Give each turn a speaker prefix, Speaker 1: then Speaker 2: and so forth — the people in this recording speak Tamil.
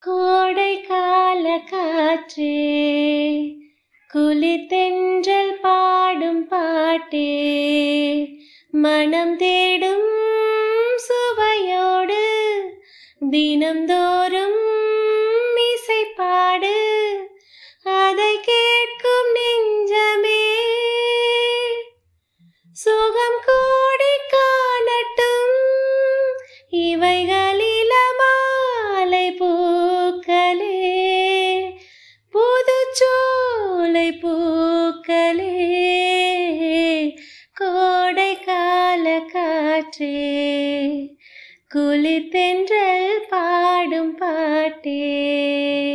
Speaker 1: கோடை கால காற்றே, குளிர்தென்றல் பாடும் பாட்டே, மனம் தேடும் சுவையோடு தினம்தோறும் இசை பாடு. அதை கேட்கும் நெஞ்சமே சுகம் கோடி காணட்டும். இவைகளில மாலை பூக்களே, புதுச்சோலை பூக்களே, கோடை கால காற்றே, குளிர்தென்றல் பாடும் பாட்டே.